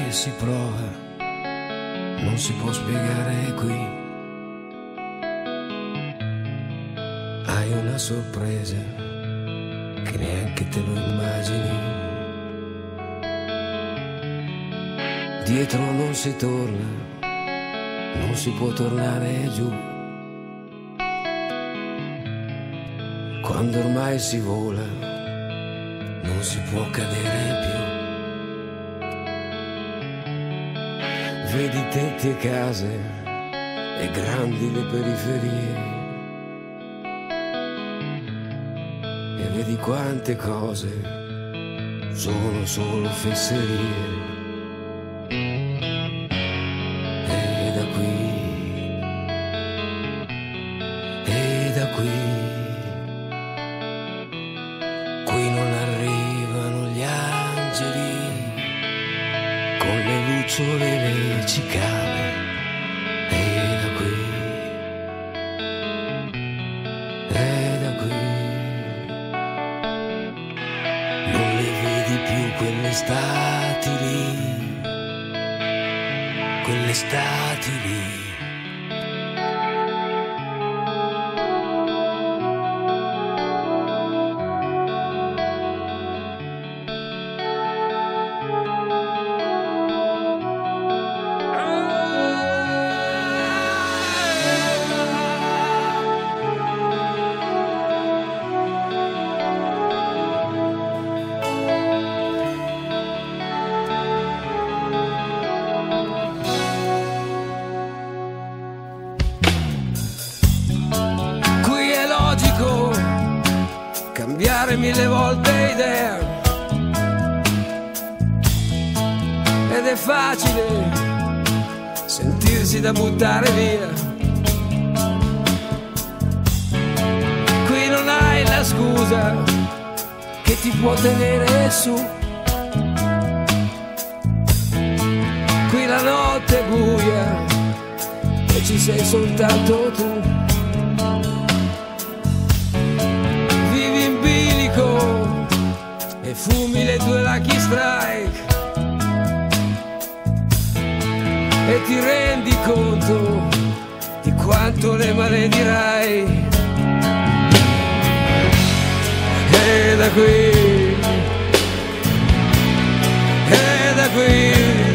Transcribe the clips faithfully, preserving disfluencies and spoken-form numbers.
che si prova non si può spiegare qui. Hai una sorpresa che neanche te lo immagini. Dietro non si torna, non si può tornare giù. Quando ormai si vola, non si può cadere più. Vedi tetti e case e grandi le periferie, e vedi quante cose sono solo fesserie. E da qui, e da qui, qui non arrivano gli angeli con le lucciole e le cicale. E da qui, e da qui, non le vedi più quelle estati lì, quelle estati lì. Cambiare mille volte idea, ed è facile sentirsi da buttare via. Qui non hai la scusa che ti può tenere su. Qui la notte è buia e ci sei soltanto tu. E fumi le tue Lucky Strike e ti rendi conto di quanto le maledirai. E da qui, e da qui,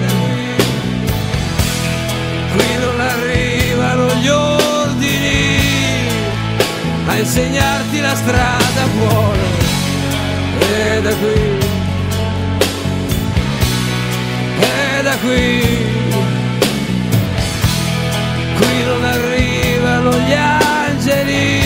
qui non arrivano gli ordini a insegnarti la strada buona. E da qui, e da qui, qui non arrivano gli angeli